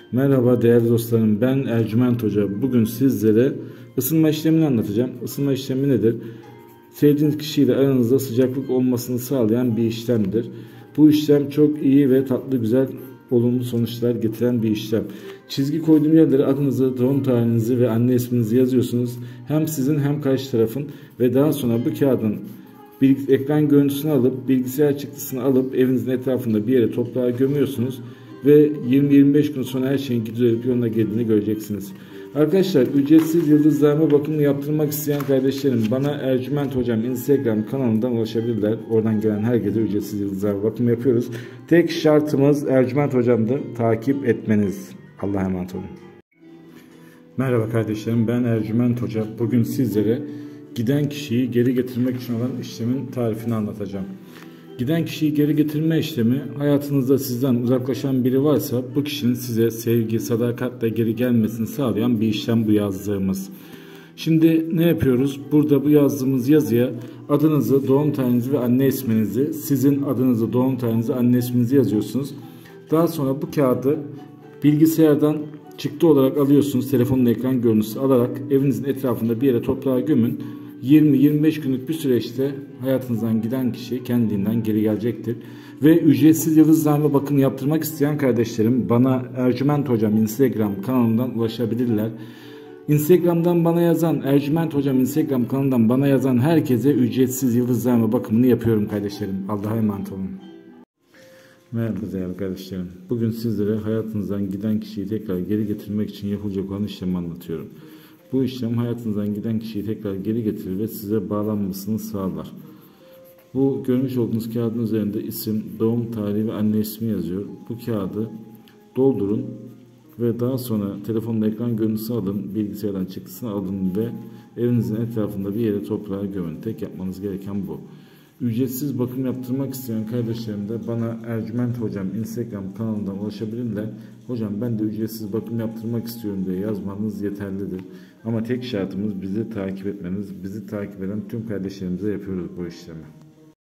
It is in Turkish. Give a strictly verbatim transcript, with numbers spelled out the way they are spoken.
Merhaba değerli dostlarım, ben Ercüment Hoca. Bugün sizlere ısınma işlemini anlatacağım. Isınma işlemi nedir? Sevdiğiniz kişiyle aranızda sıcaklık olmasını sağlayan bir işlemdir. Bu işlem çok iyi ve tatlı güzel olumlu sonuçlar getiren bir işlem. Çizgi koyduğum yerlere adınızı, doğum tarihinizi ve anne isminizi yazıyorsunuz. Hem sizin hem karşı tarafın ve daha sonra bu kağıdın bilgi, ekran görüntüsünü alıp bilgisayar çıktısını alıp evinizin etrafında bir yere toprağa gömüyorsunuz ve yirmi yirmi beş gün sonra her şeyin gidiyor yoluna geldiğini göreceksiniz. Arkadaşlar, ücretsiz yıldızlarma bakımını yaptırmak isteyen kardeşlerim bana Ercüment Hocam Instagram kanalından ulaşabilirler. Oradan gelen herkese ücretsiz yıldızlarma bakımı yapıyoruz. Tek şartımız Ercüment Hocam'da takip etmeniz. Allah'a emanet olun. Merhaba kardeşlerim, ben Ercüment Hoca. Bugün sizlere giden kişiyi geri getirmek için olan işlemin tarifini anlatacağım. Giden kişiyi geri getirme işlemi, hayatınızda sizden uzaklaşan biri varsa bu kişinin size sevgi, sadakatle geri gelmesini sağlayan bir işlem bu yazdığımız. Şimdi ne yapıyoruz? Burada bu yazdığımız yazıya adınızı, doğum tarihinizi ve anne isminizi, sizin adınızı, doğum tarihinizi, anne isminizi yazıyorsunuz. Daha sonra bu kağıdı bilgisayardan çıktı olarak alıyorsunuz. Telefonun ekran görüntüsü alarak evinizin etrafında bir yere toprağa gömün. yirmi yirmi beş günlük bir süreçte hayatınızdan giden kişi kendiliğinden geri gelecektir. Ve ücretsiz yıldızlarma bakımı yaptırmak isteyen kardeşlerim bana Ercüment Hocam Instagram kanalından ulaşabilirler. Instagram'dan bana yazan, Ercüment Hocam Instagram kanalından bana yazan herkese ücretsiz yıldızlarma bakımını yapıyorum kardeşlerim. Allah'a emanet olun. Merhaba değerli kardeşlerim. Bugün sizlere hayatınızdan giden kişiyi tekrar geri getirmek için yapılacak olan işlemi anlatıyorum. Bu işlem hayatınızdan giden kişiyi tekrar geri getirir ve size bağlanmasını sağlar. Bu görmüş olduğunuz kağıdın üzerinde isim, doğum tarihi ve anne ismi yazıyor. Bu kağıdı doldurun ve daha sonra telefonla ekran görüntüsü alın, bilgisayardan çıktısını alın ve evinizin etrafında bir yere toprağa gömün. Tek yapmanız gereken bu. Ücretsiz bakım yaptırmak isteyen kardeşlerim de bana Ercüment Hocam Instagram kanalından ulaşabilirler. Hocam ben de ücretsiz bakım yaptırmak istiyorum diye yazmanız yeterlidir. Ama tek şartımız bizi takip etmeniz. Bizi takip eden tüm kardeşlerimize yapıyoruz bu işlemi.